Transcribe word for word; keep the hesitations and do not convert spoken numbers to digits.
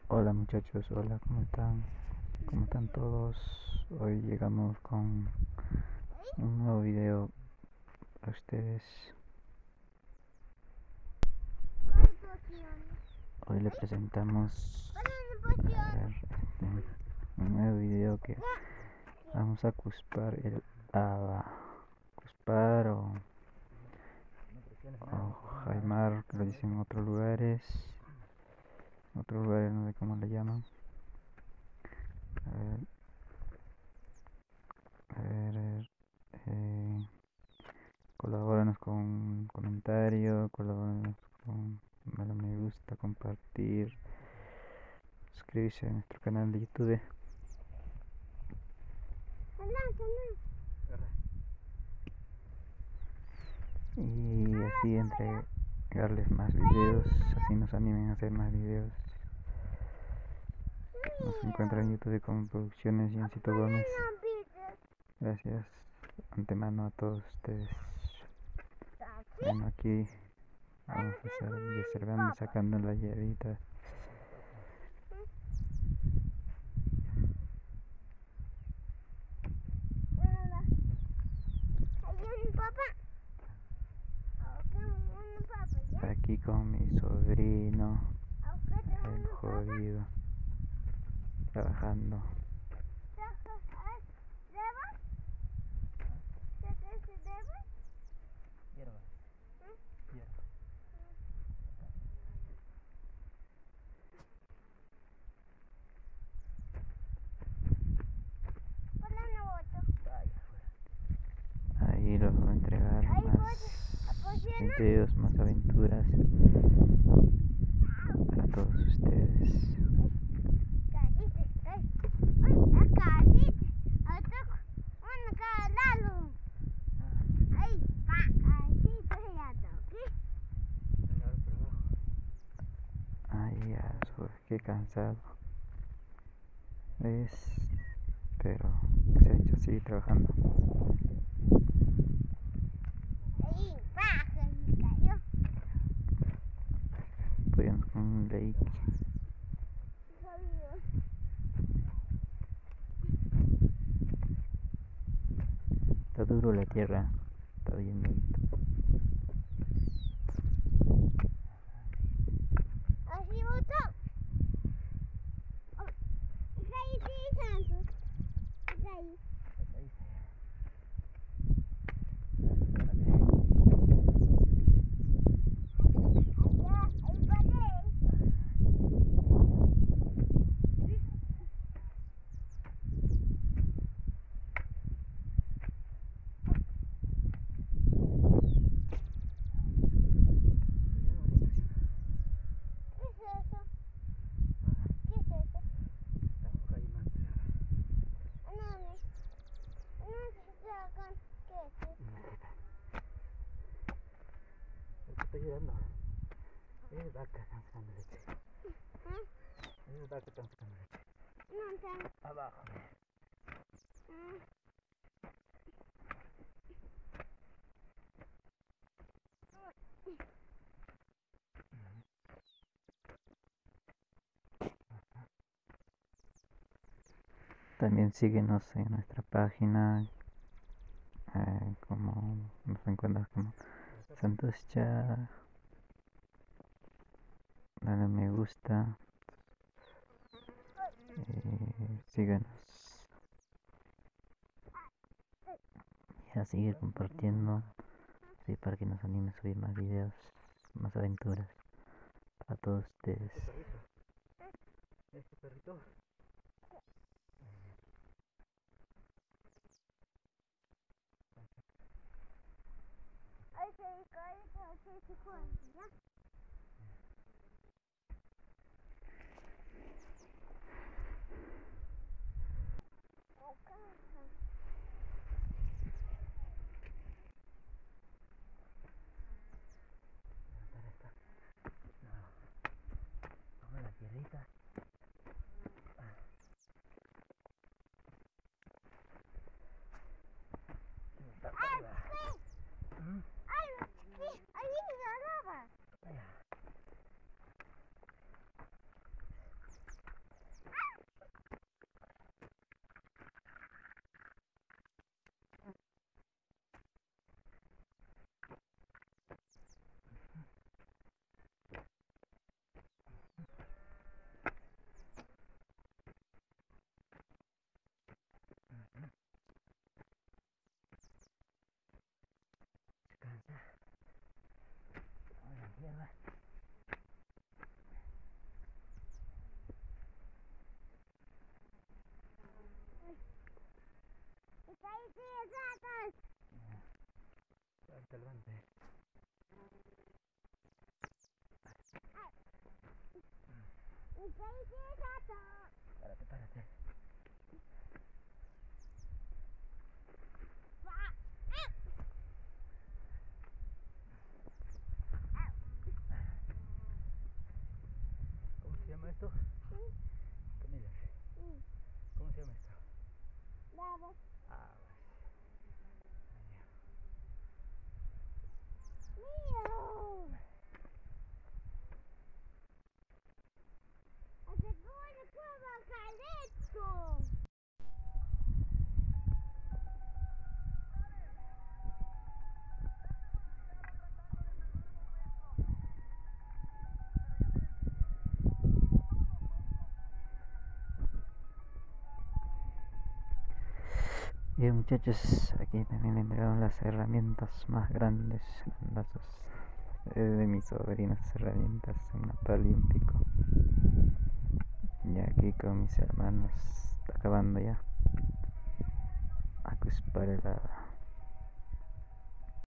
Hola muchachos, hola, ¿cómo están? ¿Cómo están todos? Hoy llegamos con un nuevo video para ustedes. Hoy les presentamos a ver, este, un nuevo video que vamos a cuspar el haba. Cuspar o, o jaimar, que lo dicen en otros lugares. En otros lugares no sé cómo le llaman. A ver, a ver, a ver eh, colabóranos con un comentario, colabóranos con darle me gusta, compartir, suscribirse a nuestro canal de YouTube. Y así entregarles más videos, así nos animen a hacer más videos. Nos encuentran en YouTube como Producciones Yancito Gómez. Gracias antemano a todos ustedes. Bueno, aquí vamos a hacer, ya se van sacando la llavita. Aquí con mi sobrino, el jodido, trabajando. Ahí los voy a entregar más videos, más aventuras para todos ustedes. Ay, ya, soy, qué cansado es, pero se ha hecho así trabajando. Apoyando con un like. Está duro la tierra, está bien bonito. Estoy ayudando. Es vaca, están sacando leche. Es vaca, están sacando leche. Abajo. También síguenos en nuestra página, eh, como nos encuentras como Santos Cha. Dale me gusta, eh, síganos y a seguir compartiendo, así para que nos anime a subir más videos, más aventuras para todos ustedes. Este perrito. Vamos a la tierrita. Está arriba. ¿Mm? Ahí viene la lava. Levante, levante. Párate, párate. ¿Cómo se llama esto? Camila. ¿Cómo se llama esto? Aves. Aves. Mío. ¿Hasta cómo le puedo bajar esto? Bien muchachos, aquí también entregaron las herramientas más grandes, grandazas, eh, de mis sobrinas, herramientas, una pala y un pico. Y aquí con mis hermanos, acabando ya. A para la